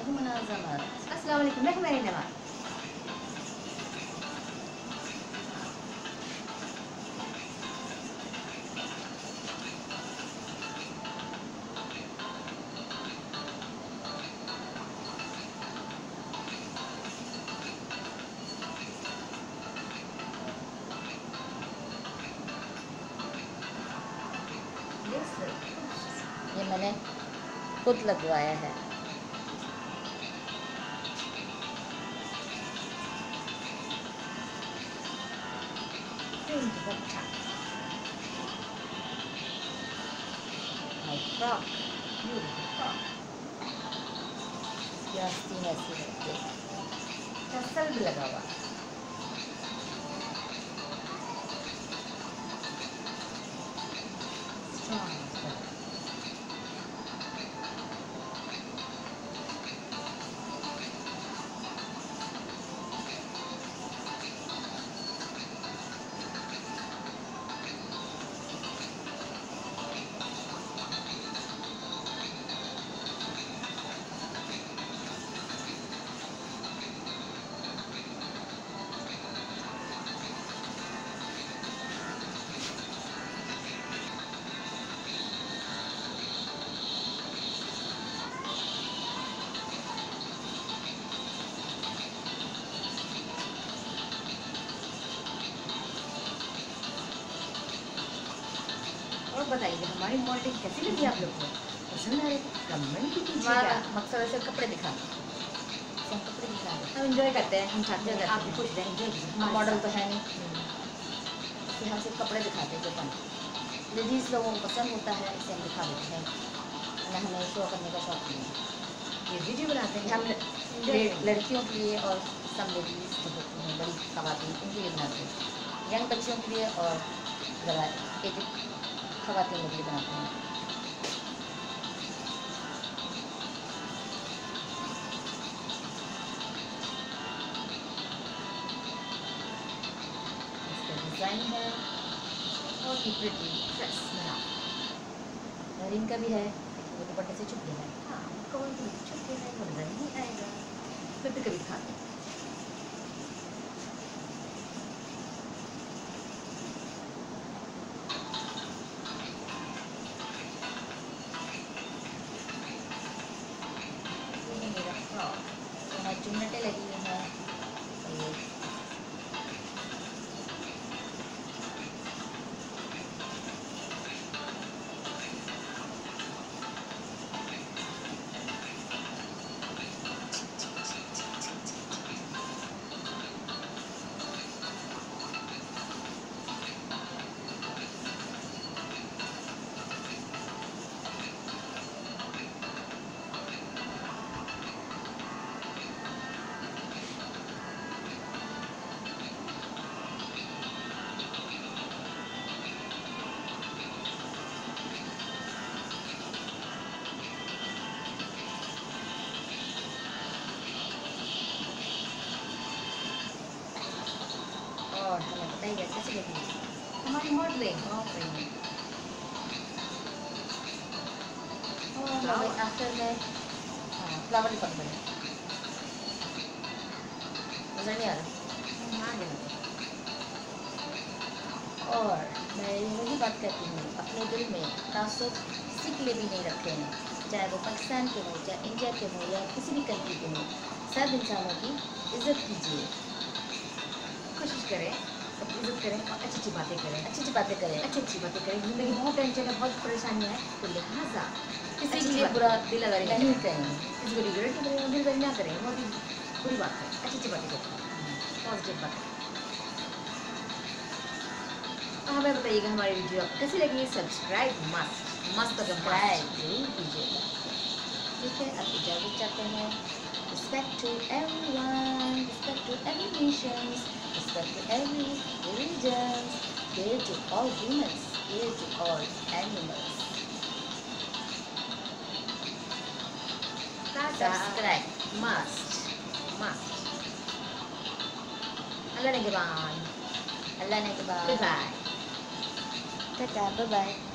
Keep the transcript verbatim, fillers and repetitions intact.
मुनाज़मत। अस्सलाम वालेकुम, मैं हूं मेरी नवाज़। ये मैंने खुद लगवाया है। My frock, beautiful frock. इसकी आस्तीन ऐसी रहती है, टसल भी लगा हुआ। Strong. और बताइए हमारी मॉडलिंग कैसी लगी आप लोग को? पसंद आ रही थी? कमेंट भी कीजिएगा। मकसद ऐसे कपड़े दिखा हम कपड़े दिखा हम इंजॉय करते हैं, हम चाहते हैं आप भी खुश रहें, एंजॉय कीजिए। हम मॉडल तो है नहीं, इसलिए हम सिर्फ कपड़े दिखाते हैं जो पन लेडीज़ लोगों को पसंद होता है, इसे हम दिखा देते हैं ना, हमें शो करने का शौक नहीं है। ये वीडियो बनाते हैं हम लड़कियों के लिए और सब लेडीज़ जो होती हैं बड़ी ख़वातीन उनके लिए बनाते हैं, यंग बच्चियों के लिए और ज़रा एज ख़वातीन के लिए बनाते हैं। इसका डिज़ाइन है बहुत ही प्रिटी ड्रेस बना, रिंग का भी है, वो दुपट्टे से छुप गया है। हाँ कौन तो छुप गया है, वो नजर नहीं आएगा, फिर भी कभी खाते हैं। चुन्नटें लगी हुई हैं, और हमें बताइए कैसे लगी हमारी मॉडलिंग। और आखिर में फ्लावर लिपट बने नजर नहीं आ रहा। और मैं वही बात कहती हूँ, अपने दिल में तासुब किसी के लिए भी नहीं रखते हैं, चाहे वो पाकिस्तान के हो, चाहे इंडिया के हो या किसी भी कंट्री के हो। सब इंसानों की इज्जत कीजिए, कोशिश करें सब इज्जत करें और अच्छी अच्छी बातें करें, अच्छी अच्छी बातें करें, अच्छी अच्छी बातें करें। ज़िंदगी बहुत टेंशन है, बहुत परेशानी है, तो लिहाजा किसी के लिए बुरा दिल लगारी नहीं करेंगे, किसी को रिग्रेट नहीं करेंगे, दिल लगारी ना करेंगे, बहुत ही बुरी बात है। अच्छी अच्छी बातें करें, पॉजिटिव बातें। हमें बताइएगा हमारी वीडियो आपको कैसी लगी। सब्सक्राइब मस्त मस्त सब्सक्राइब जरूर कीजिएगा। ठीक है, अब इजाज़त चाहते हैं। Respect to everyone, respect to every nation, respect to every religion, care to all humans, care to all animals. Subscribe must, must. Allah nagabaan. Allah nagabaan. Bye bye. Tata, bye bye.